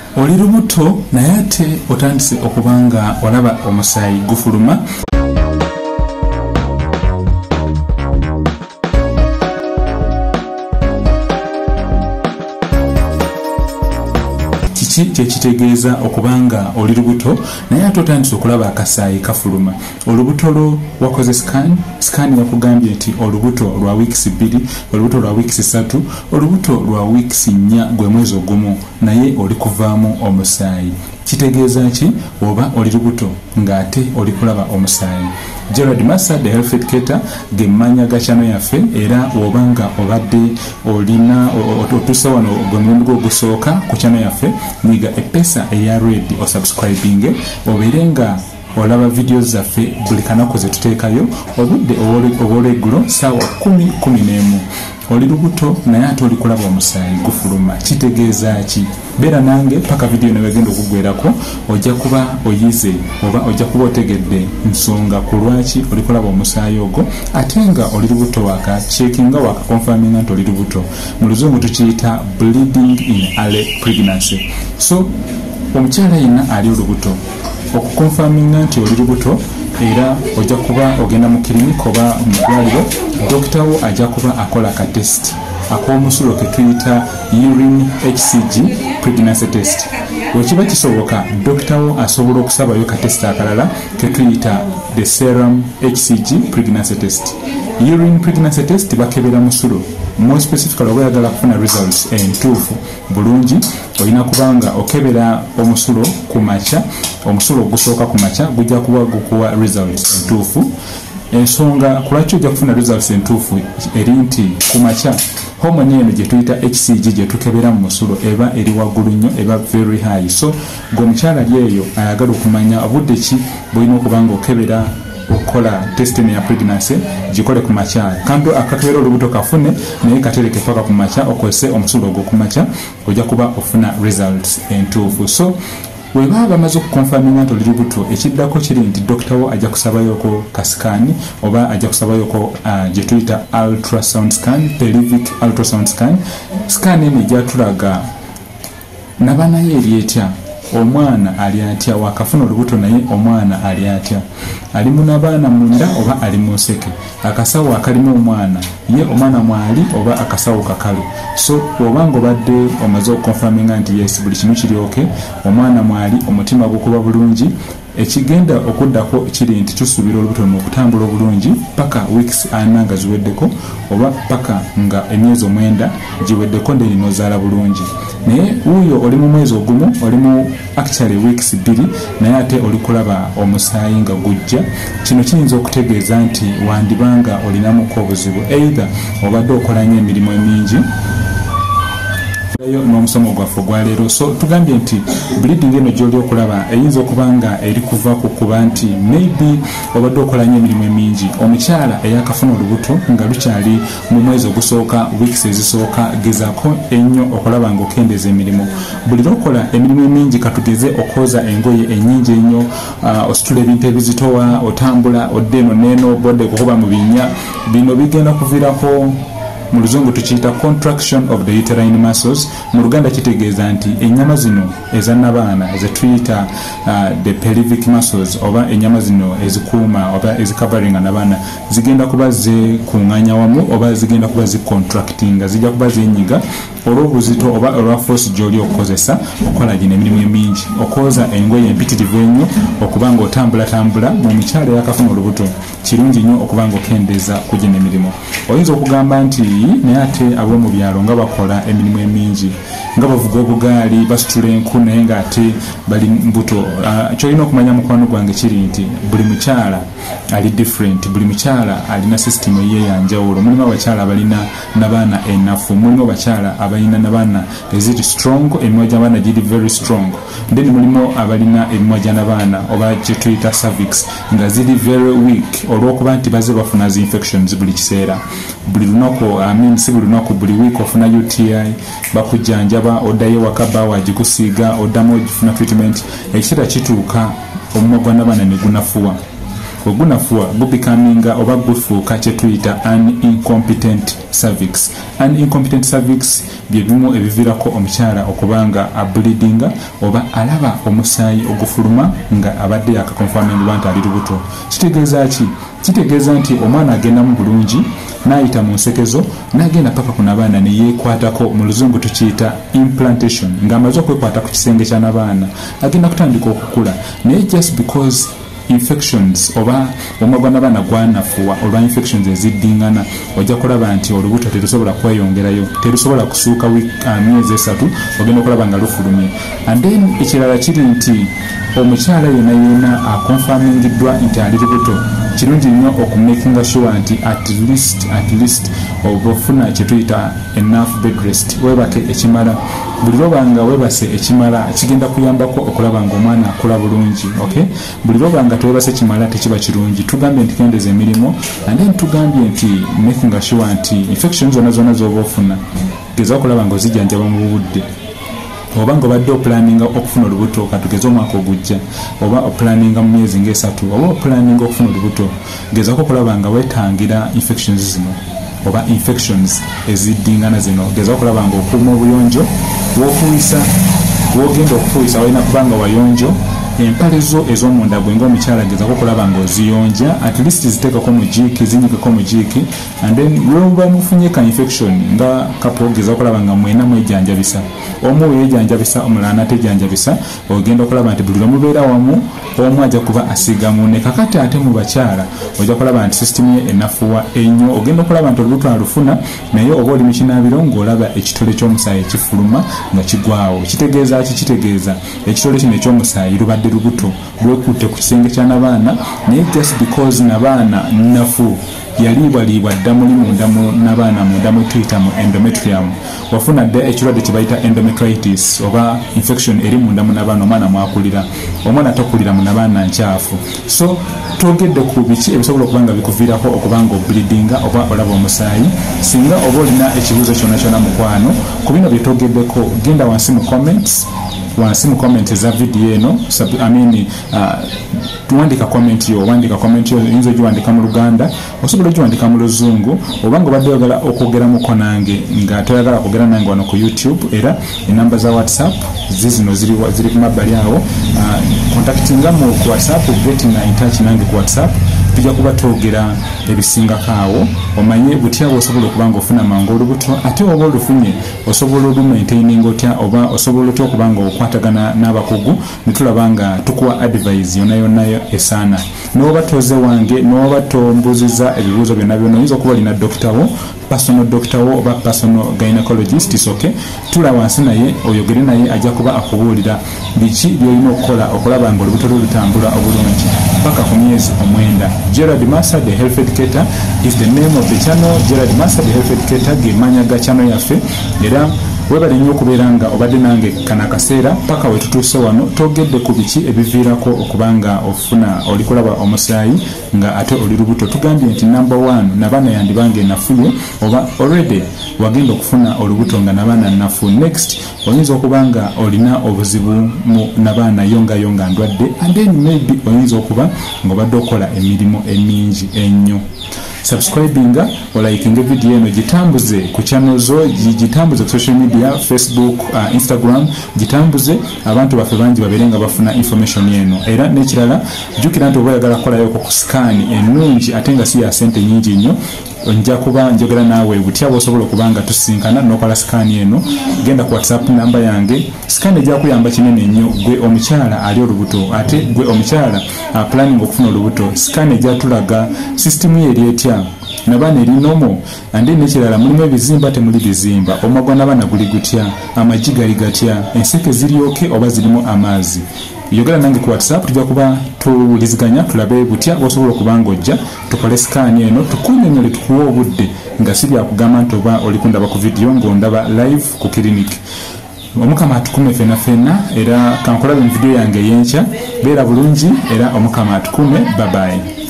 oli lubuto naye ate otandise okubanga olaba omusaayi gufuluma. Kyekitegeeza okubanga oli lubuto naye ate otandise okulaba akasaayi kafuluma. Olubuto lwo wakoze scan yakugambye nti olubuto lwa weeks 2, olubuto lwa weeks 3, olubuto lwa weeks 4 gwe mwezi ogumu naye oli kuvaamu omusaayi. Kitegeeza ki? Oba oli lubuto ng'ate oli kulaba omusaayi. Gerald Massa, the health educator, gemanya ga channel yaffe, era obanga obadde olina otuuse wano gwe gusooka ku channel yaffe, niga epesa eya red o subscribing oberenga olaba videos zaffe buli kanaku ze tuteekayo obudde obw'olweggulo ssaawa 10:11. Oli lubuto naye ate oli kulaba omusaayi gufuluma. Kitegeeza ki? Beera nange paka video ne bagenda okugwerako ojja kuba oyize oba ojja kuba otegedde nsonga ku lwaki oli kulaba omusaayi ogwo ate nga oli lubuto waka checkinga waka confirming nti oli lubuto. Mu luzungu tukiyita bleeding in early pregnancy. So omukyala yenna ali olubuto okukonfirminga nti oli lubuto era ojja kuba ogenda mu clinic oba mu ddwaliro, dokita wo ajja kuba akola ka test ak'omusulo ke tuyita urine HCG pregnancy test. Wekiba kisoboka dokita wo asobola okusabayo ka test akalala ke tuyita the serum HCG pregnancy test. Urine pregnancy test bakebera musulo. More specifically oyagala kufuna results entuufu bulungi olina kubanga okebera omusulo ku makya, omusulo ogusooka ku makya gujja kuba gukuwa results entuufu. Ensonga kulwaki ojja kufuna results entuufu eri nti ku makya hormone eno gye tuyita HCG gye tukebera mu musulo eba eri waggulu nnyo, eba very high. So ng'omukyala ali eyo ayagala okumanya obudde ki bw'olina okubanga okebera okola testing ya pregnancy gikole ku makya. Kanto akakebera olubuto kafune naye katereke paka ku makya okozese omusulo ogwo ku makya ojja kuba ofuna results entuufu. So weba bamaze okukonfirminga nti oli lubuto ekiddako kiri nti dokita wo ajja kusabayoko kasikani oba ajja kusabayoko gye tuyita ultrasound scan, pelvic ultrasound scan. Scan eno ejja tulaga nabanaye eri etya, omwana ali atya, wakafuna olubuto naye omwana ali atya, ali munabaana munda oba ali mu nseke, akasawo akalimu omwana ye omwana mwali oba akasawo kakalu. So obanga obadde omaze okukonfirminga nti yes buli kimu kiri okay, omwana mwali, omutima gukuba bulungi, ekigenda okuddako kiri nti tusuubira olubuto n'okutambula obulungi paka weeks 4 nga ziweddeko oba paka nga emyezi 9 giweddeko ndeni nozaala bulungi. Naye uyo oli mu mwezi ogumu, oli mu actually weeks 2 naye ate oli kulaba omusaayi nga gujja, kino kiyinza okutegeeza nti wandibanga olinamuko obuzibu, either obadde okola nnyo emirimu emingi n'omusomo gwaffe gwa leero. So tugambye nti bleeding eno gy'oli okulaba eyinza okubanga eri kuva ku kuba nti maybe obadde okola nnyo emirimu emingi. Omukyala eyakafuna olubuto nga lukyali mu mwezi ogusooka, weeks ezisooka, gezaako ennyo okulaba nga okendeza emirimu. Buli lwokola emirimu emingi, katugeze okwoza engoye ennyingi ennyo, ositula ebintu ebizitowa, otambula odde eno n'eno, bodde kukuba mu binnya, bino bigenda kuviirako mu luzungu tukiyita contraction of the uterine muscles. Mu Luganda kitegeeza nti ennyama zino ezannabaana zetuyita the pelvic muscles oba ennyama zino ezikuuma oba ezicoveringa nabaana zigenda kuba zikuŋŋaanya wamu oba zigenda kuba zicontractinga, zijja kuba zenyiga olw'obuzito oba olwa force gy'oli okukozesa okola gino emirimu emingi, okwoza engoye empitirivu ennyo, okubanga otambula mu mukyala eyakafuna olubuto kirungi nnyo okubanga okendeza ku gino emirimu. Oyinza okugamba nti naye ate ab'omu byalo nga bakola emirimu emingi, nga bavuga obugaali, basitula enku naye ng'ate bali mbuto. Kyolina okumanya mukwano gwange kiri nti buli mukyala ali different, buli mukyala alina system ye yanjawulo. Mulimu abakyala abalina nabaana enafu, mulimu abakyala abalina nabaana eziri strong, emimwa gy'abaana giri very strong, then mulimu abalina emimwa gy'abaana oba gye tuyita cervix nga ziri very weak olw'okuba nti bazze bafuna zi infections buli kiseera. Buli lunaku si buli lunaku, buli week ofuna UTI, bakujjanjaba, oddayo waka bawa gikusiiga, oddamu ogifuna treatment, ekiseera kituuka omumwa gw'abaana ne gunafuwa. ogunafuwa gubicaminga oba gufuuka kyetuyita an incompetent cervix. An incompetent cervix bye bimu ebivirako omukyala okubanga ableedinga oba alaba omusaayi ogufuluma nga abadde yakakonfaminga nti ali lubuto. Kitegeeza ki? Kitegeeza nti omwana agenda mu bulungi n'ayita mu nsekezo n'agenda paka ku nabaana ne yeekwatako, mu luzungu tukiyita implantation, ng'amaze okwekwata ku kisenge kya nabaana agenda kutandika okukula, naye just because infections oba omugwa nabaana gwanafuwa olwa infections eziddingana ojja kulaba nti olubuto terusobola kweyongerayo, terusobola kusuuka myezi 3 ogenda okulaba nga lufulumye. And then ekirala kiri nti omukyala yena akonfamingiddwa nti ali lubuto, kirungi nnyo okumakinga sure nti at least obufuna kyetuyita enough bed rest, webake ekimala. Buli lwobanga webase ekimala kigenda kuyambako okulaba nga omwana akula bulungi. Okay, buli lwobanga tewebase ekimala tekiba kirungi. Tugambye nti kendeza emirimu, and then tugambye nti making sure nti infections zonna zoba ofuna geza okulaba nga ozijjanjaba mu budde. Oba ng'obadde opulaninga okufuna olubuto katugeze omwaka ogujja, oba opulaninga mu myezi nga 3, oba opulaninga okufuna olubuto, gezaako okulaba nga weetangira infections zino oba infections eziddingana zino. Gezaako okulaba nga okuuma obuyonjo bw'ofuuyisa, bw'ogenda okufuuyisa walina kubanga wayonjo. Empale zo ez'omunda gwe ng'omukyala gezaako okulaba nga oziyonja, at least ziteekako mu jiiki, zinyikeko mu jiiki, and then lwoba mufunye ka infection nga kapo gezaako okulaba nga mwena mwejjanjabisa. Omu weejjanjabisa, omulala natejjanjabisa, ogenda okulaba nti buli lwemubeera wamu omu ajja kuba asiga munne. Kakati ate mu bakyala ojja kulaba nti system ye enafuwa ennyo, ogenda okulaba nti olubuto alufuna naye oba oli mu kinaabiro ng'olaba ekitole ky'omusaayi ekifuluma nga kigwawo. Kitegeeza ki? Kitegeeza ekitole kino eky'omusaayi lubadde lubuto lwekutte ku kisenge kya nabaana, naye just because nabaana nafu yaliibwaliibwa dda muli munda mu nabaana munda mu tuyita mu endometrium, wafuna dda ekirwadde kye bayita endometritis oba infection eri munda mu nabaana, omwana mwakulira, omwana takulira mu nabaana nkyafu. So twogedde ku biki ebisobola okuba nga bikuviirako okubanga obleedinga oba olaba omusaayi. Singa oba olina ekibuuzo kyonna mukwano ku bino bye twogeddeko, genda wansi mu comments za video eno, tuwandika comment yo, yinza ogiwandika mu Luganda, osobola ogiwandika mu Luzungu, oba ng'obadde oyagala okwogerako nange nga toyagala kwogera nange wano ku YouTube. Era enamba za WhatsApp zino ziri ku mabbali awo, contactinga mu WhatsApp, getting in touch nange ku WhatsApp. Tujja kuba twogera ebisingako awo, omanye butya osobola okuba nga ofuna mangu olubuto, ate oba olufunye osobola olumaintaining otya, oba osobola otya okuba nga okwatagana n'abakugu ne tulaba nga tukuwa advice yonna esaana. N'oba toze wange, n'oba tombuziza ebibuuzo byonna oyinza okuba olina dokita wo, personal doctor wo oba personal gynecologist, isoke tula wansi naye oyogere naye ajja kuba akubuulira biki byolina okukola okulaba nga olubuto lutambula obulungi paka ku myezi 9. Gerald Massa, the health educator, is the name of the channel. Gerald Massa, the health educator, gemanya ga channel yaffe. Era webale nnyo okubeera nga obadde nange kana kaseera paka we tutuuse wano twogedde ku biki ebiviirako okubanga ofuna olikulaba omusaayi nga ate oli lubuto. Tugambye nti number 1 nabaana yandibange nafuye oba already wagenda okufuna olubuto nga nabaana nafu. Next oyinza okuba nga olina obuzibu mu nabaana yonga ndwadde, and then maybe oyinza okuba ng'obadde okola emirimu emingi ennyo. Subscribinga or liking video eno gitambuze ku channel zo, gitambuze ku social media, Facebook, Instagram, gitambuze abantu baffe bangi baberenga bafuna information yeno. Era n'ekirala jjukira nti oba oyagala kukolayo ku scan ennungi ate nga si ya sente nyingi nnyo, nja kuba njogera naawe butya bw'osobola okubanga tusinkana n'okola scan eno. Genda ku WhatsApp namba yange, scan ejja kuyamba kinene nnyo gwe omukyala ali olubuto, ate gwe omukyala planning okufuna olubuto. Scan ejja tulaga system ye eri etya, nabaana eri nomo, andi n'ekirala mulimu ebizimba temuli bizimba, omugwa nabaana guli gutya, amagi gali gatya, enseke ziryoke oba zirimu amaazi. Yogera nange ku WhatsApp tujja kuba tuwuliziganya tulabe butya bw'osobola okubanga ojja tukole scan eno tukunnyonnyole tukuwa obudde nga si bya kugamba nti oba oli kundaba ku video ng'ondaba live ku clinic. Omukama atukume fena era kankolaba mu video yange y'enkya. Beera bulungi era omukama atukume. Bye bye.